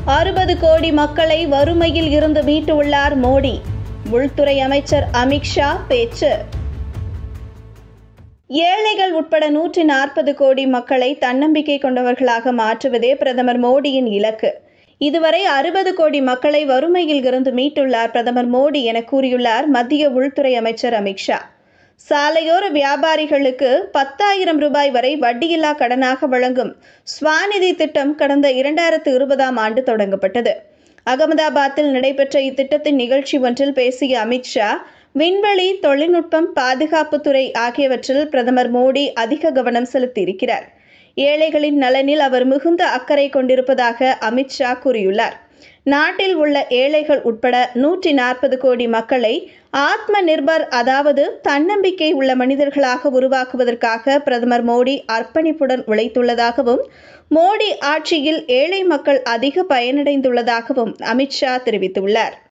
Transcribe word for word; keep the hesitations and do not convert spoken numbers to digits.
அறுபது கோடி மக்களை வறுமையில் இருந்து மீட்டுள்ளார் மோடி. உள்துறை அமைச்சர் அமித்ஷா பேச்சு. ஏழைகள் உட்பட நூற்றி நாற்பது கோடி மக்களை தன்னம்பிக்கை கொண்டவர்களாக மாற்றுவதே பிரதமர் மோடியின் இலக்கு. இதுவரை அறுபது கோடி மக்களை வறுமையில் இருந்து மீட்டுள்ளார் பிரதமர் மோடி என கூறியுள்ளார் மத்திய உள்துறை அமைச்சர் அமித்ஷா. சாலையோர வியாபாரிகளுக்கு பத்தாயிரம் ரூபாய் வரை வட்டியில்லா கடனாக வழங்கும் ஸ்வாநிதி திட்டம் கடந்த இரண்டாயிரத்து இருபதாம் ஆண்டு தொடங்கப்பட்டது. அகமதாபாத்தில் நடைபெற்ற இத்திட்டத்தின் நிகழ்ச்சி ஒன்றில் பேசிய அமித்ஷா, விண்வெளி, தொழில்நுட்பம், பாதுகாப்புத்துறை ஆகியவற்றில் பிரதமர் மோடி அதிக கவனம் செலுத்தியிருக்கிறார். ஏழைகளின் நலனில் அவர் மிகுந்த அக்கறை கொண்டிருப்பதாக அமித்ஷா கூறியுள்ளார். நாட்டில் உள்ள ஏழைகள் உட்பட நூற்றி நாற்பது கோடி மக்களை ஆத்ம நிர்பர், அதாவது தன்னம்பிக்கை உள்ள மனிதர்களாக உருவாக்குவதற்காக பிரதமர் மோடி அர்ப்பணிப்புடன் உழைத்துள்ளதாகவும், மோடி ஆட்சியில் ஏழை மக்கள் அதிக பயனடைந்துள்ளதாகவும் அமித்ஷா தெரிவித்துள்ளார்.